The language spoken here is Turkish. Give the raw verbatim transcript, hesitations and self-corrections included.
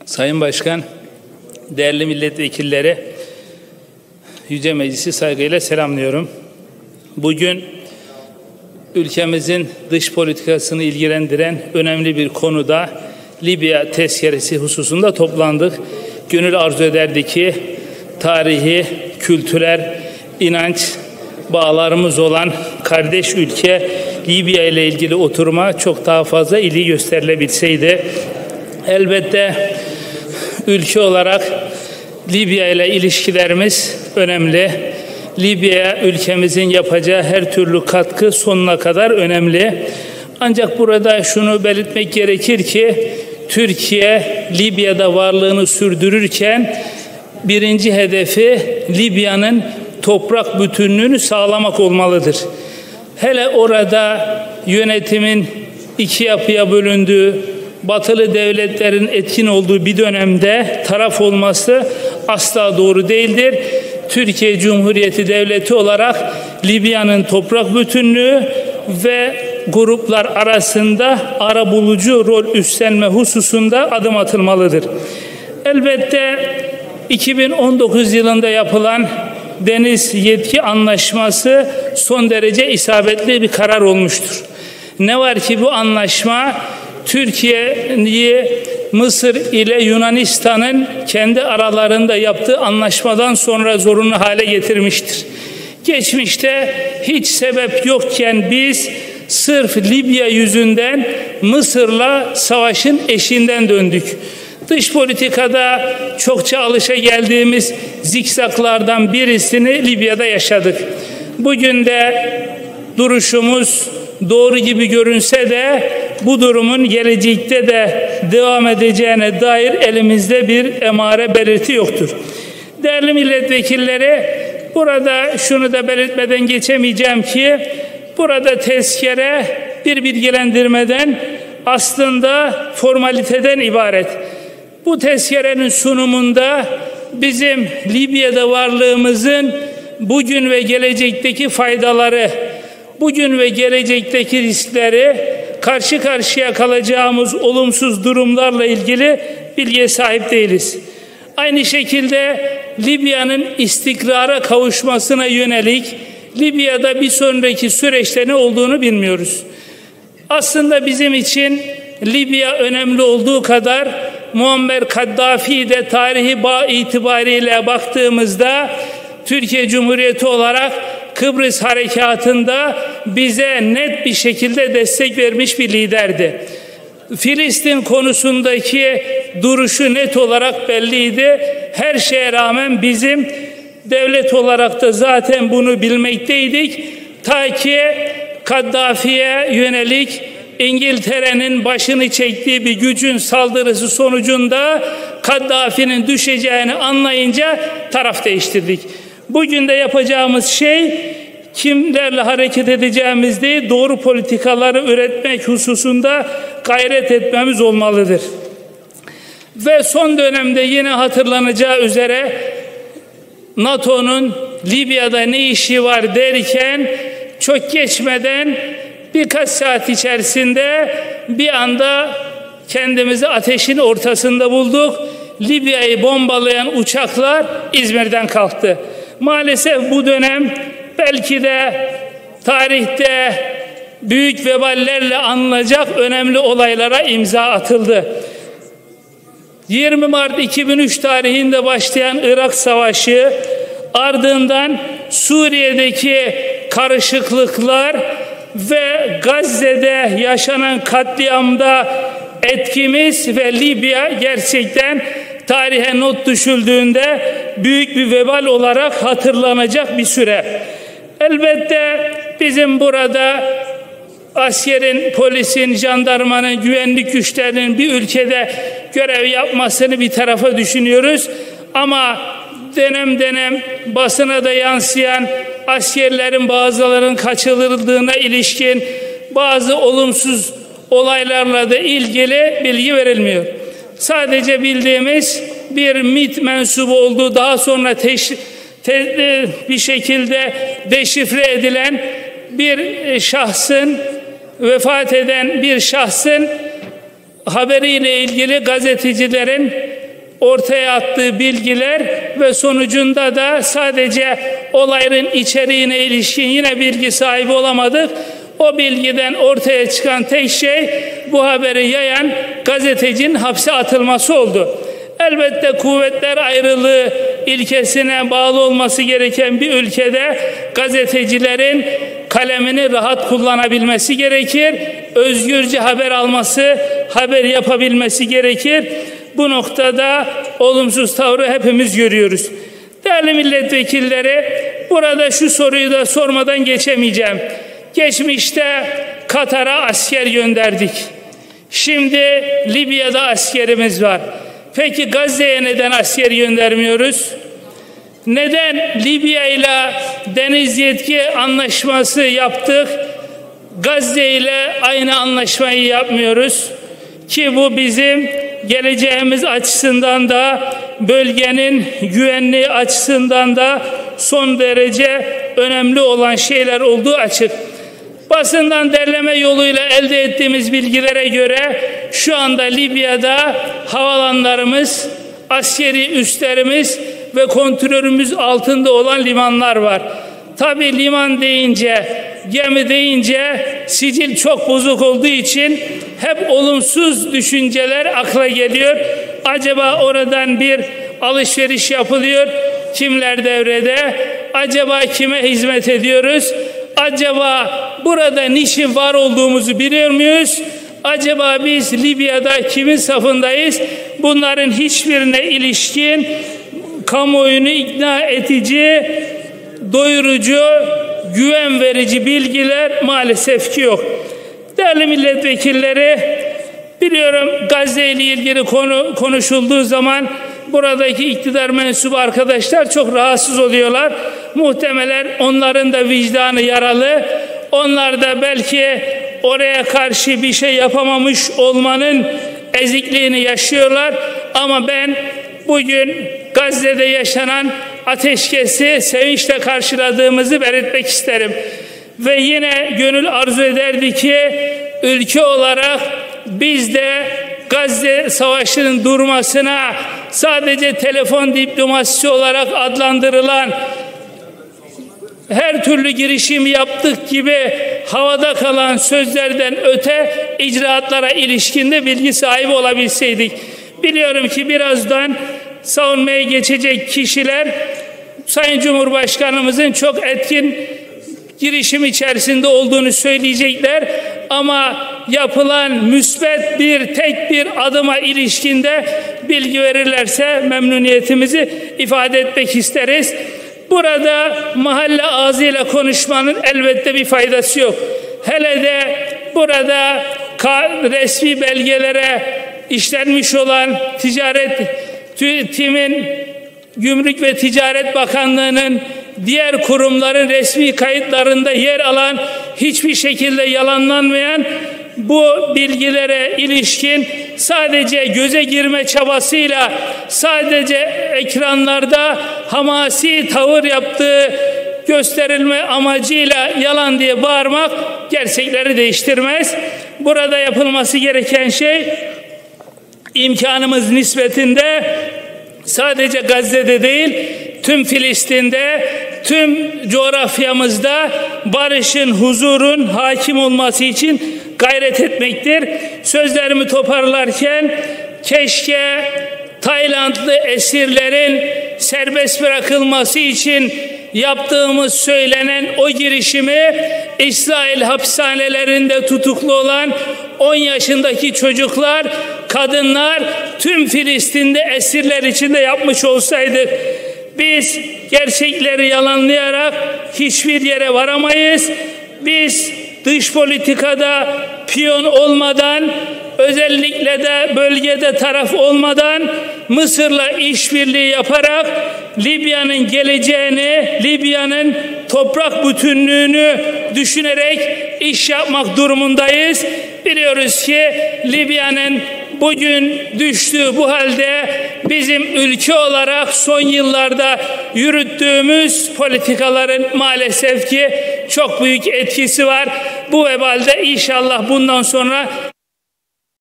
Sayın Başkan, değerli milletvekilleri, Yüce Meclisi saygıyla selamlıyorum. Bugün ülkemizin dış politikasını ilgilendiren önemli bir konuda Libya tezkeresi hususunda toplandık. Gönül arzu ederdi ki tarihi, kültürel, inanç bağlarımız olan kardeş ülke Libya ile ilgili oturuma çok daha fazla ilgi gösterilebilseydi. Elbette ülke olarak Libya ile ilişkilerimiz önemli. Libya ülkemizin yapacağı her türlü katkı sonuna kadar önemli. Ancak burada şunu belirtmek gerekir ki Türkiye Libya'da varlığını sürdürürken birinci hedefi Libya'nın toprak bütünlüğünü sağlamak olmalıdır. Hele orada yönetimin iki yapıya bölündüğü, batılı devletlerin etkin olduğu bir dönemde taraf olması asla doğru değildir. Türkiye Cumhuriyeti Devleti olarak Libya'nın toprak bütünlüğü ve gruplar arasında arabulucu rol üstlenme hususunda adım atılmalıdır. Elbette iki bin on dokuz yılında yapılan Deniz Yetki Anlaşması son derece isabetli bir karar olmuştur. Ne var ki bu anlaşma Türkiye'yi Mısır ile Yunanistan'ın kendi aralarında yaptığı anlaşmadan sonra zorunlu hale getirmiştir. Geçmişte hiç sebep yokken biz sırf Libya yüzünden Mısır'la savaşın eşiğinden döndük. Dış politikada çokça alışageldiğimiz zikzaklardan birisini Libya'da yaşadık. Bugün de duruşumuz doğru gibi görünse de bu durumun gelecekte de devam edeceğine dair elimizde bir emare belirti yoktur. Değerli milletvekilleri, burada şunu da belirtmeden geçemeyeceğim ki burada tezkere bir bilgilendirmeden aslında formaliteden ibaret. Bu tezkerenin sunumunda bizim Libya'da varlığımızın bugün ve gelecekteki faydaları, bugün ve gelecekteki riskleri, karşı karşıya kalacağımız olumsuz durumlarla ilgili bilgiye sahip değiliz. Aynı şekilde Libya'nın istikrara kavuşmasına yönelik Libya'da bir sonraki süreçte ne olduğunu bilmiyoruz. Aslında bizim için Libya önemli olduğu kadar Muammer Kaddafi de tarihi bağ itibariyle baktığımızda Türkiye Cumhuriyeti olarak Kıbrıs harekatında bize net bir şekilde destek vermiş bir liderdi. Filistin konusundaki duruşu net olarak belliydi. Her şeye rağmen bizim devlet olarak da zaten bunu bilmekteydik. Ta ki Kaddafi'ye yönelik İngiltere'nin başını çektiği bir gücün saldırısı sonucunda Kaddafi'nin düşeceğini anlayınca taraf değiştirdik. Bugün de yapacağımız şey kimlerle hareket edeceğimiz değil, doğru politikaları üretmek hususunda gayret etmemiz olmalıdır. Ve son dönemde yine hatırlanacağı üzere NATO'nun Libya'da ne işi var derken çok geçmeden birkaç saat içerisinde bir anda kendimizi ateşin ortasında bulduk. Libya'yı bombalayan uçaklar İzmir'den kalktı. Maalesef bu dönem belki de tarihte büyük veballerle anılacak önemli olaylara imza atıldı. yirmi Mart iki bin üç tarihinde başlayan Irak Savaşı, ardından Suriye'deki karışıklıklar ve Gazze'de yaşanan katliamda etkimiz ve Libya gerçekten tarihe not düşüldüğünde büyük bir vebal olarak hatırlanacak bir süre. Elbette bizim burada askerin, polisin, jandarmanın, güvenlik güçlerinin bir ülkede görev yapmasını bir tarafa düşünüyoruz. Ama dönem dönem basına da yansıyan askerlerin bazılarının kaçırıldığına ilişkin bazı olumsuz olaylarla da ilgili bilgi verilmiyor. Sadece bildiğimiz bir MİT mensubu olduğu daha sonra teş, te, bir şekilde deşifre edilen bir şahsın, vefat eden bir şahsın haberiyle ilgili gazetecilerin ortaya attığı bilgiler ve sonucunda da sadece olayın içeriğine ilişkin yine bilgi sahibi olamadık. O bilgiden ortaya çıkan tek şey bu haberi yayan gazetecinin hapse atılması oldu. Elbette kuvvetler ayrılığı ilkesine bağlı olması gereken bir ülkede gazetecilerin kalemini rahat kullanabilmesi gerekir. Özgürce haber alması, haber yapabilmesi gerekir. Bu noktada olumsuz tavrı hepimiz görüyoruz. Değerli milletvekilleri, burada şu soruyu da sormadan geçemeyeceğim. Geçmişte Katar'a asker gönderdik. Şimdi Libya'da askerimiz var. Peki Gazze'ye neden asker göndermiyoruz? Neden Libya ile deniz yetki anlaşması yaptık, Gazze ile aynı anlaşmayı yapmıyoruz? Ki bu bizim geleceğimiz açısından da, bölgenin güvenliği açısından da son derece önemli olan şeyler olduğu açık. Basından derleme yoluyla elde ettiğimiz bilgilere göre şu anda Libya'da havalanlarımız, askeri üslerimiz ve kontrolümüz altında olan limanlar var. Tabii liman deyince, gemi deyince sicil çok bozuk olduğu için hep olumsuz düşünceler akla geliyor. Acaba oradan bir alışveriş yapılıyor, kimler devrede? Acaba kime hizmet ediyoruz? Acaba burada niçin var olduğumuzu biliyor muyuz? Acaba biz Libya'da kimin safındayız? Bunların hiçbirine ilişkin kamuoyunu ikna edici, doyurucu, güven verici bilgiler maalesef ki yok. Değerli milletvekilleri, biliyorum Gazze ile ilgili konu konuşulduğu zaman buradaki iktidar mensubu arkadaşlar çok rahatsız oluyorlar. Muhtemelen onların da vicdanı yaralı. Onlar da belki oraya karşı bir şey yapamamış olmanın ezikliğini yaşıyorlar. Ama ben bugün Gazze'de yaşanan ateşkesi sevinçle karşıladığımızı belirtmek isterim. Ve yine gönül arzu ederdi ki ülke olarak biz de Gazze Savaşı'nın durmasına sadece telefon diplomasisi olarak adlandırılan her türlü girişim yaptık gibi havada kalan sözlerden öte icraatlara ilişkinde bilgi sahibi olabilseydik. Biliyorum ki birazdan savunmaya geçecek kişiler Sayın Cumhurbaşkanımızın çok etkin girişim içerisinde olduğunu söyleyecekler ama yapılan müsbet bir tek bir adıma ilişkinde bilgi verirlerse memnuniyetimizi ifade etmek isteriz. Burada mahalle ağzıyla konuşmanın elbette bir faydası yok. Hele de burada resmi belgelere işlenmiş olan ticaret TİM'in, Gümrük ve Ticaret Bakanlığı'nın, diğer kurumların resmi kayıtlarında yer alan, hiçbir şekilde yalanlanmayan bu bilgilere ilişkin sadece göze girme çabasıyla, sadece ekranlarda hamasi tavır yaptığı gösterilme amacıyla yalan diye bağırmak gerçekleri değiştirmez. Burada yapılması gereken şey imkanımız nispetinde sadece Gazze'de değil, tüm Filistin'de, tüm coğrafyamızda barışın, huzurun hakim olması için gayret etmektir. Sözlerimi toparlarken keşke Taylandlı esirlerin serbest bırakılması için yaptığımız söylenen o girişimi İsrail hapishanelerinde tutuklu olan on yaşındaki çocuklar, kadınlar, tüm Filistin'de esirler içinde yapmış olsaydık. Biz gerçekleri yalanlayarak hiçbir yere varamayız. Biz dış politikada piyon olmadan, özellikle de bölgede taraf olmadan Mısır'la işbirliği yaparak Libya'nın geleceğini, Libya'nın toprak bütünlüğünü düşünerek iş yapmak durumundayız. Biliyoruz ki Libya'nın bugün düştüğü bu halde bizim ülke olarak son yıllarda yürüttüğümüz politikaların maalesef ki çok büyük etkisi var. Bu vebalde inşallah bundan sonra